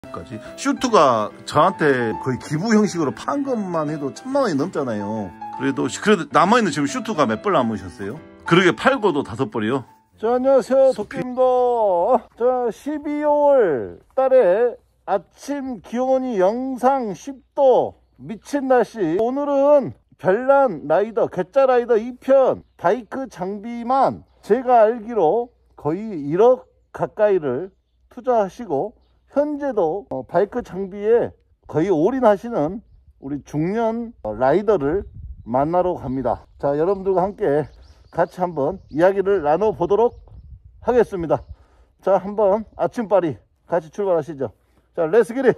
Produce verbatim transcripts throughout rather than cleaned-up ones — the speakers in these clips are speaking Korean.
까지 슈트가 저한테 거의 기부 형식으로 판 것만 해도 천만 원이 넘잖아요. 그래도 그래도 남아있는 지금 슈트가 몇 벌 남으셨어요? 그러게 팔고도 다섯 벌이요. 자, 안녕하세요, 도끼입니다. 자, 십이월 달에 아침 기온이 영상 십 도 미친 날씨. 오늘은 별난 라이더 괴짜 라이더 이 편 바이크 장비만 제가 알기로 거의 일억 가까이를 투자하시고 현재도 어, 바이크 장비에 거의 올인하시는 우리 중년 라이더를 만나러 갑니다. 자, 여러분들과 함께 같이 한번 이야기를 나눠보도록 하겠습니다. 자, 한번 아침바리 같이 출발하시죠. 자, 렛츠 기릿!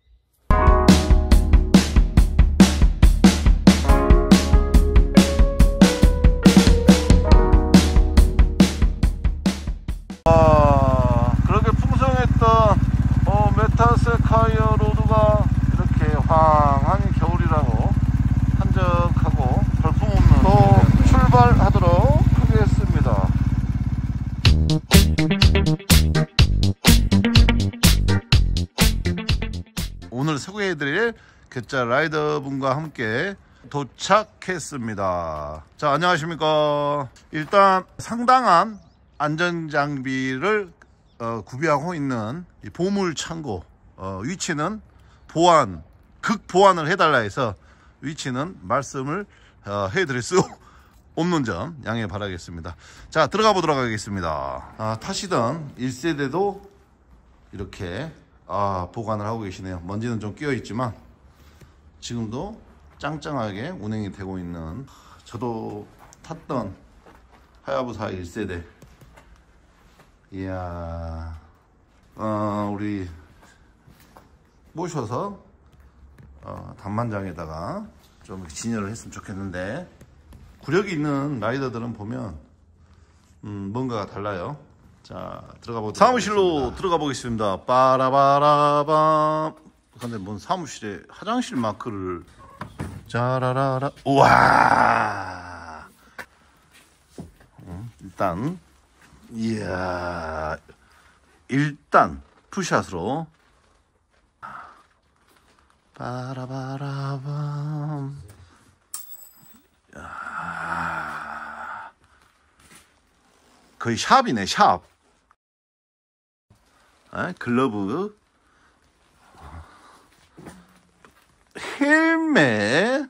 아, 그렇게 풍성했던 어, 메타세콰이어 로드가 이렇게 황하니 겨울이라고 한적하고 벌품없는 또 출발하도록 하겠습니다. 오늘 소개해드릴 괴짜 라이더 분과 함께 도착했습니다. 자, 안녕하십니까. 일단 상당한 안전장비를 어, 구비하고 있는 이 보물 창고, 어, 위치는 보안, 극보안을 해달라 해서 위치는 말씀을 어, 해드릴 수 없는 점 양해 바라겠습니다. 자, 들어가 보도록 하겠습니다. 아, 타시던 일 세대도 이렇게 아, 보관을 하고 계시네요. 먼지는 좀 끼어 있지만 지금도 짱짱하게 운행이 되고 있는, 저도 탔던 하야부사 일 세대. 이야, 어, 우리 모셔서 어, 단만장에다가 좀 진열을 했으면 좋겠는데, 구력이 있는 라이더들은 보면 음, 뭔가가 달라요. 자, 들어가 보도록 사무실로 하겠습니다. 들어가 보겠습니다. 빠라바라밤. 근데 뭔 사무실에 화장실 마크를. 자라라라. 우와. 음, 일단 이야, 일단 푸샷으로 빠라바라밤. 야, 거의 샵이네, 샵. 에? 글러브, 헬멧,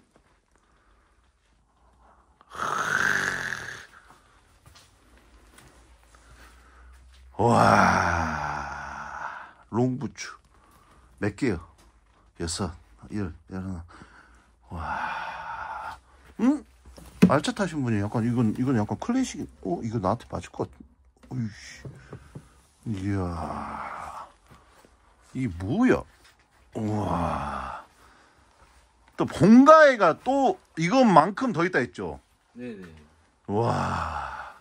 와, 롱부츠 몇 개요? 여섯, 열, 열하나. 와, 음? 알차 타신 분이 약간 이건 이건 약간 클래식. 어, 이거 나한테 맞을 것 같아. 어이씨, 이야, 이게 뭐야? 우와, 또 본가에가 또 이것만큼 더 있다 했죠? 네네. 와,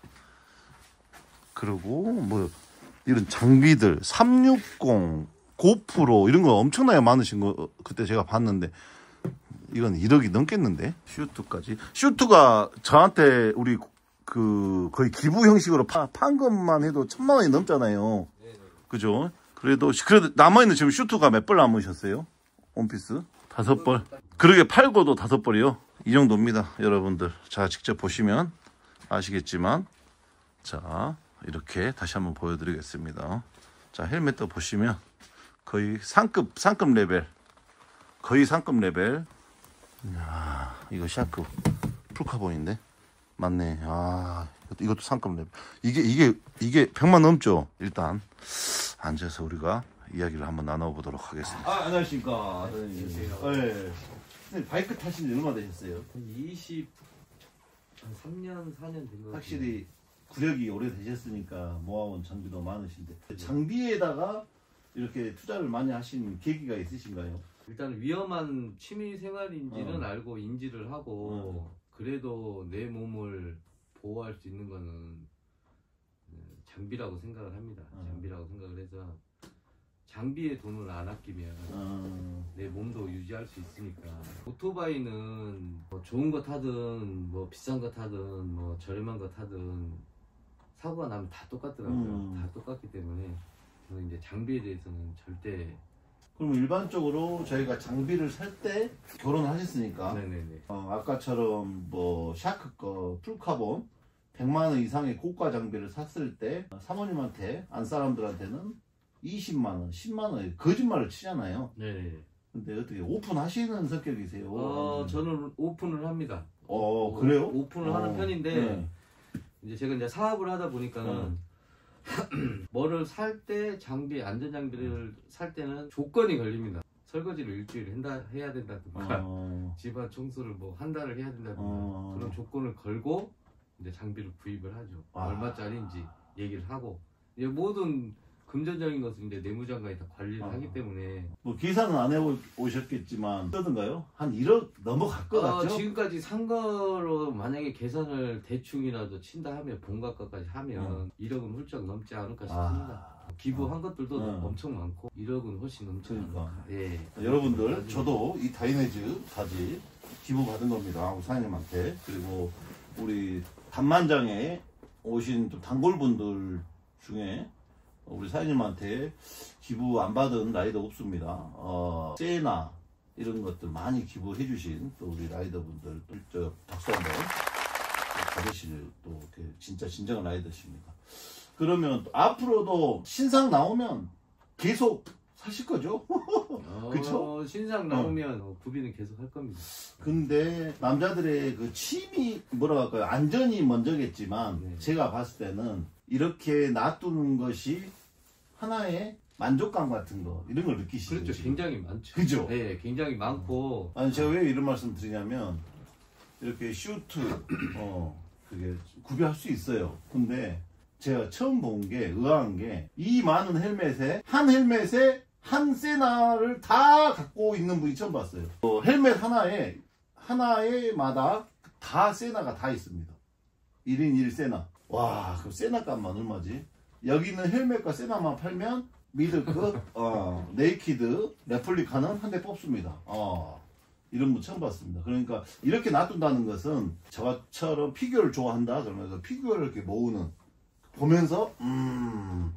그리고 뭐 이런 장비들 삼백육십, 고프로 이런 거 엄청나게 많으신 거 그때 제가 봤는데 이건 일억이 넘겠는데? 슈트까지. 슈트가 저한테 우리 그 거의 기부 형식으로 파, 판 것만 해도 천만 원이 넘잖아요. 그죠? 그래도 그래도 남아있는 지금 슈트가 몇 벌 남으셨어요? 원피스? 다섯 벌. 그러게 팔고도 다섯 벌이요. 이 정도입니다, 여러분들. 자, 직접 보시면 아시겠지만, 자, 이렇게 다시 한번 보여드리겠습니다. 자, 헬멧도 보시면 거의 상급 상급 레벨, 거의 상급 레벨. 이야, 이거 샤크 풀카본인데 맞네. 아, 이것도, 이것도 상급 레벨. 이게 이게 이게 백만 넘죠. 일단 앉아서 우리가 이야기를 한번 나눠보도록 하겠습니다. 아, 안녕하십니까. 안녕하세요. 네. 네. 바이크 타신 지 얼마 되셨어요? 이십, 한 삼 년, 사 년 된 것 같아요. 확실히 구력이 오래되셨으니까 모아온 장비도 많으신데, 장비에다가 이렇게 투자를 많이 하신 계기가 있으신가요? 일단 위험한 취미 생활인지는 어. 알고 인지를 하고, 어. 그래도 내 몸을 보호할 수 있는 거는 장비라고 생각을 합니다. 어. 장비라고 생각을 해서 장비에 돈을 안 아끼면 어. 내 몸도 유지할 수 있으니까. 오토바이는 뭐 좋은 거 타든 뭐 비싼 거 타든 뭐 저렴한 거 타든 사고가 나면 다 똑같더라고요. 음. 다 똑같기 때문에 저는 이제 장비에 대해서는 절대 그럼 일반적으로 저희가 장비를 살 때 결혼하셨으니까 네네네. 어, 아까처럼 뭐 샤크 거 풀카본 백만 원 이상의 고가 장비를 샀을 때 사모님한테 안 사람들한테는 이십만 원, 십만 원에 거짓말을 치잖아요. 네네. 근데 어떻게 오픈하시는 성격이세요? 어, 저는 오픈을 합니다. 어, 그래요? 오픈을 어, 하는 편인데 네. 이제 제가 이제 사업을 하다 보니까는 어. 뭐를 살 때 장비 안전 장비를 살 때는 조건이 걸립니다. 설거지를 일주일에 한다, 해야 된다든가 어, 집안 청소를 뭐 한 달을 해야 된다든가 어. 그런 조건을 걸고 이제 장비를 구입을 하죠. 아. 얼마짜리인지 얘기를 하고 이제 모든 금전적인 것은 이제 내무장관이 다 관리를 아. 하기 때문에 뭐 계산은 안 해오셨겠지만 어떤가요? 한 일억 넘어갈 것 어, 같죠? 지금까지 산 거로 만약에 계산을 대충이라도 친다 하면 본가까지 하면 음. 일억은 훌쩍 넘지 않을까 싶습니다. 아, 기부한 것들도 음. 엄청 많고 일억은 훨씬 넘지 그러니까. 않을까. 예. 여러분들 저도 이 다이내즈 바지 기부 받은 겁니다. 우리 사장님한테. 그리고 우리 단만장에 오신 또 단골분들 중에 우리 사장님한테 기부 안 받은 라이더 없습니다. 어, 세나 이런 것들 많이 기부해 주신 또 우리 라이더분들 또 박수 한번 받으실 또 이렇게 진짜 진정한 라이더십니다. 그러면 또 앞으로도 신상 나오면 계속 사실 거죠? 어, 그쵸? 신상 나오면 어, 구비는 계속 할 겁니다. 근데 남자들의 그 취미 뭐라 할까요? 안전이 먼저겠지만 네. 제가 봤을 때는 이렇게 놔두는 것이 하나의 만족감 같은 거 이런 걸 느끼시죠? 그렇죠. 지금? 굉장히 많죠. 그죠? 네, 굉장히 많고 아니 제가 왜 이런 말씀 드리냐면 이렇게 슈트 어 그게 구비할 수 있어요. 근데 제가 처음 본 게 의아한 게 이 많은 헬멧에 한 헬멧에 한 세나를 다 갖고 있는 분이 처음 봤어요. 어, 헬멧 하나에 하나에마다 다 세나가 다 있습니다. 일 인 일 세나. 와, 그럼 세나 값만 얼마지? 여기는 헬멧과 세나만 팔면 미드급, 어, 네이키드, 레플리카는 한 대 뽑습니다. 어, 이런 분 처음 봤습니다. 그러니까 이렇게 놔둔다는 것은 저처럼 피규어를 좋아한다 그러면서 피규어를 이렇게 모으는 보면서 음,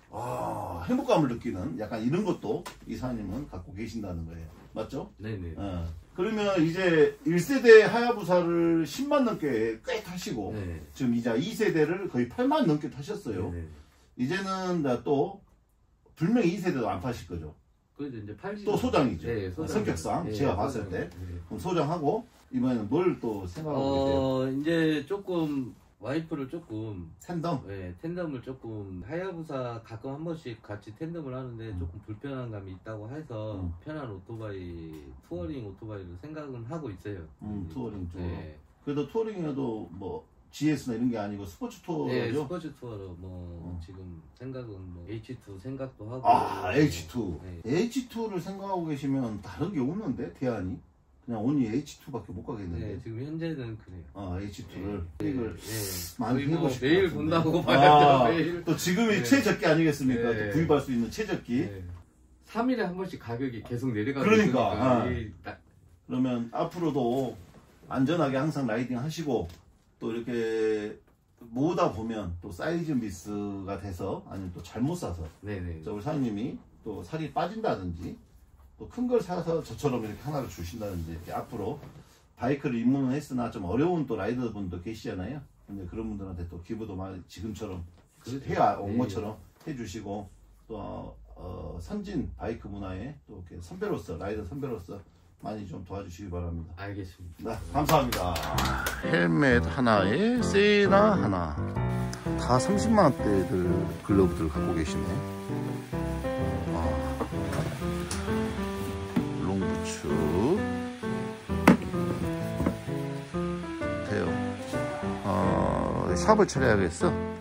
아, 행복감을 느끼는 약간 이런 것도 이 사장님은 갖고 계신다는 거예요. 맞죠? 네네. 어. 그러면 이제 일 세대 하야부사를 십만 넘게 꽤 타시고 네. 지금 이제 이 세대를 거의 팔만 넘게 타셨어요. 네네. 이제는 나 또 분명히 이 세대도 안 파실 거죠. 그래도 이제 팔지. 또 소장이죠. 네, 소장. 성격상 네, 제가 봤을 소장. 때 네. 그럼 소장하고 이번에는 뭘 또 생각하고 계세요? 어, 이제 조금 와이프를 조금 텐덤? 네, 텐덤을 조금 하야부사 가끔 한 번씩 같이 텐덤을 하는데 음. 조금 불편한 감이 있다고 해서 음. 편한 오토바이 투어링 오토바이를 생각은 하고 있어요. 음, 투어링 쪽으로. 네. 그래도 투어링에도 뭐 지에스나 이런 게 아니고 스포츠 투어죠? 네, 스포츠 투어로 뭐 음. 지금 생각은 뭐 에이치 투 생각도 하고 아, 에이치 투. 네. 에이치 투를 생각하고 계시면 다른 게 없는데, 대안이? 그냥 온리 에이치 투밖에 못 가겠는데. 네, 지금 현재는 그래요. 아, 에이치 투를. 네, 이걸 네. 많이 거의 뭐 해보실 것 매일 같은데. 본다고 아, 봐야죠. 매일. 또 지금이 네. 최저기 아니겠습니까? 네. 또 구입할 수 있는 최저기. 네. 삼 일에 한 번씩 가격이 계속 내려가고 그러니까, 있으니까 아. 이 나- 그러면 앞으로도 안전하게 항상 라이딩 하시고 또 이렇게 모으다 보면 또 사이즈 미스가 돼서 아니면 또 잘못 사서 네네. 저 우리 사장님이 또 살이 빠진다든지 또 큰 걸 사서 저처럼 이렇게 하나를 주신다든지 이렇게 앞으로 바이크를 입문은 했으나 좀 어려운 또 라이더분도 계시잖아요. 근데 그런 분들한테 또 기부도 많이 지금처럼 그렇죠. 해야 온 네. 것처럼 해주시고 또 어, 선진 바이크 문화에 또 이렇게 선배로서 라이더 선배로서 많이 좀 도와주시기 바랍니다. 알겠습니다. 네, 감사합니다. 헬멧 하나에 세나 하나 다 삼십만 원대들 글러브들 갖고 계시네. 아, 롱부츠 대형 어, 삽을 차려야겠어.